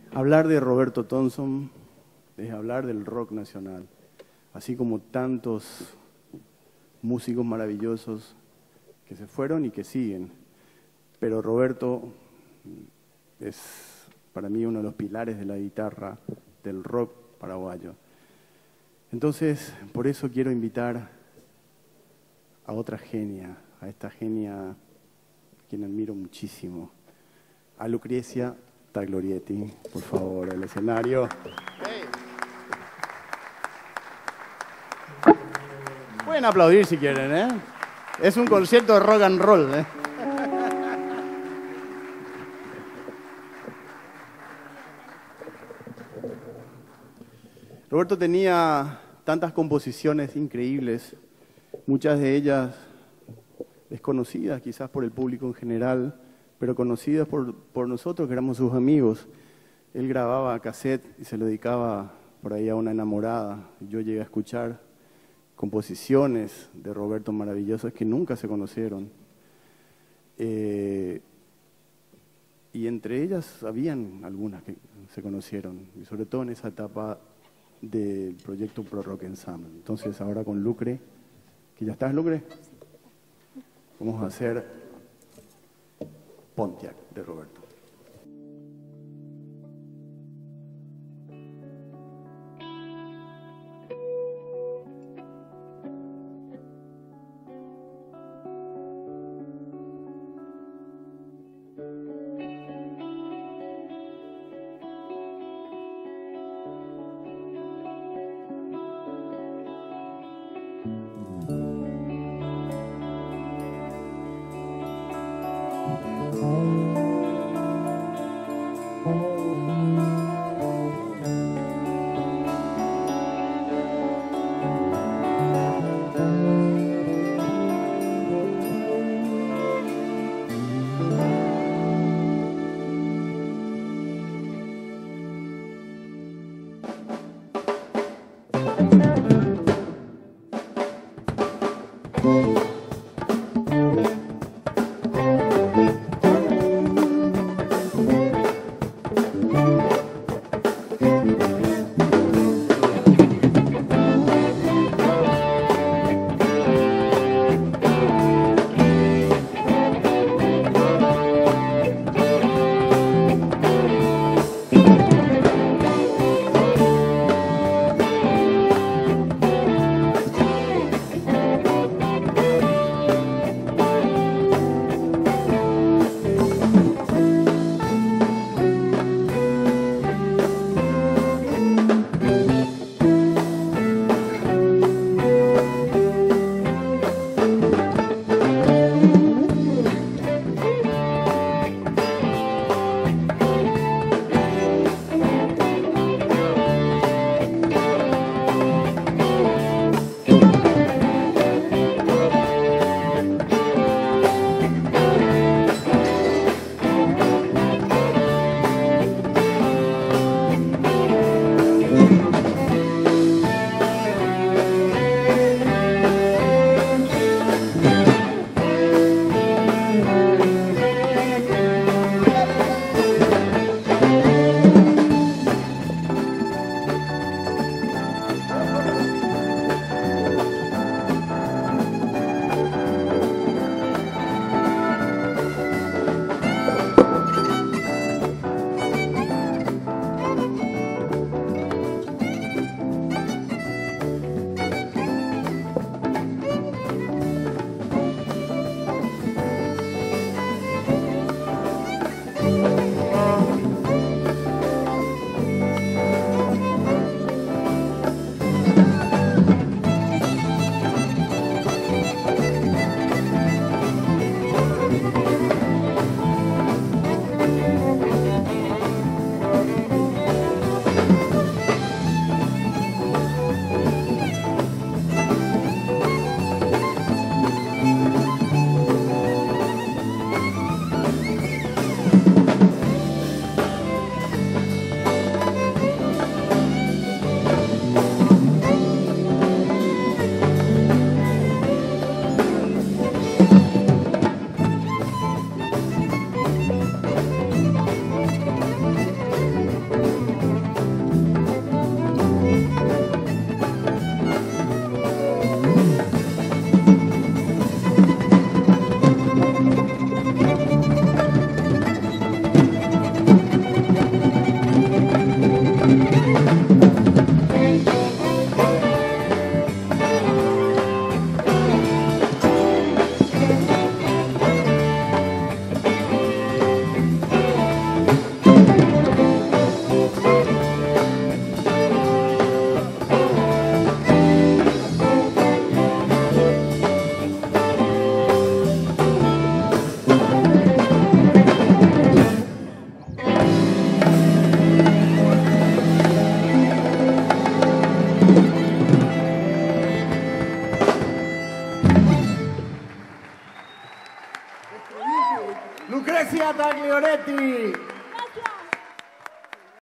Hablar de Roberto Thompson es hablar del rock nacional, así como tantos músicos maravillosos que se fueron y que siguen. Pero Roberto es para mí uno de los pilares de la guitarra del rock paraguayo. Entonces, por eso quiero invitar a otra genia, a esta genia a quien admiro muchísimo, a Lucrecia Taglorietti, por favor, al escenario. Hey. Pueden aplaudir si quieren, ¿eh? Es un concierto de rock and roll, ¿eh? Roberto tenía tantas composiciones increíbles, muchas de ellas desconocidas quizás por el público en general, pero conocidas por nosotros que éramos sus amigos. Él grababa cassette y se lo dedicaba por ahí a una enamorada. Yo llegué a escuchar composiciones de Roberto maravillosas que nunca se conocieron. Y entre ellas habían algunas que se conocieron, y sobre todo en esa etapa del proyecto Pro Rock Ensemble. Entonces ahora con Lucre, que ya estás, Lucre, vamos a hacer Pontiac de Roberto. Loretti.